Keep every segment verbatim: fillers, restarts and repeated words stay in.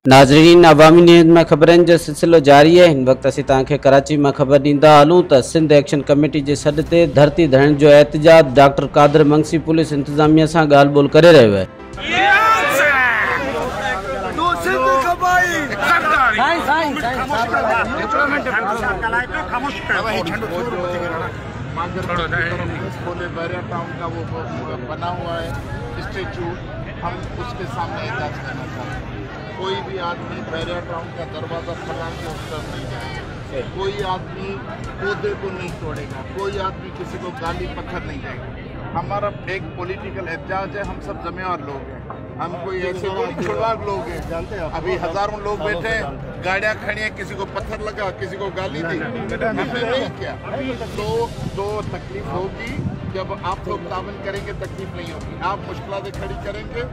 नाज़रीन, अवामी न्यूज़ में ख़बरनि जो सिलसिलो जारी है। हिन वक्त असीं तव्हांखे कराची में ख़बर ॾींदा हलूं त सिंध एक्शन कमेटी के सॾ ते धरती धरण जो एहतजाज डॉक्टर कादिर मंगसी पुलिस इंतजामिया से ॻाल्हि ॿोल करे रहियो है। बना हुआ है स्टेचू, हम उसके सामने एहतजाज करना चाहते हैं। कोई भी आदमी बैरियर टाउन का दरवाज़ा फैला के उतर नहीं जाएगा, कोई आदमी पौधे को नहीं तोड़ेगा, कोई आदमी किसी को गाली पत्थर नहीं देगा। हमारा एक पॉलिटिकल एहतजाज है, हम सब ज़िम्मेवार लोग हैं, हम कोई ऐसे छुड़वार लोग हैं। जानते हैं अभी हज़ारों लोग बैठे हैं, गाड़ियाँ खड़ी हैं, किसी को पत्थर लगा, किसी को गाली दी, हमने नहीं किया। तो तो तकलीफ होगी जब आप लोग तावन करेंगे, तकलीफ नहीं होगी। आप मुश्किलें खड़ी करेंगे,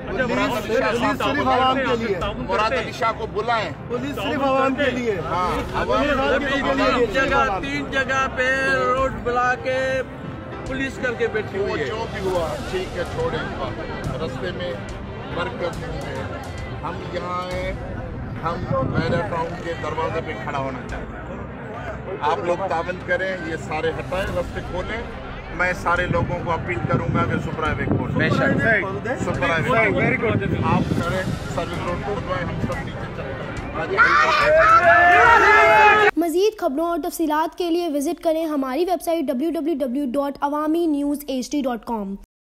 मुराद अली शाह को बुलाएं, पुलिस सिर्फ आवाम के लिए। हाँ, तीन जगह तीन जगह पे रोड बुला के पुलिस करके बैठी हुई है। जो भी हुआ ठीक है, छोड़े, रास्ते में बरकत नहीं है। हम यहाँ आए, हम बैरियर टाउन के दरवाजे पे खड़ा होना चाहते हैं। आप लोग तावन करें, ये सारे हटाएं, रास्ते खोलें। मैं सारे लोगों को अपील करूंगा कि सुपर हाईवे खोलें, सुपर हाईवे आप करें, सर्विस रोड खोलवाएं, हम सब नीचे चलते हैं। मज़ीद खबरों और तफसीलात के लिए विजिट करें हमारी website W W W dot Awami news H D dot com.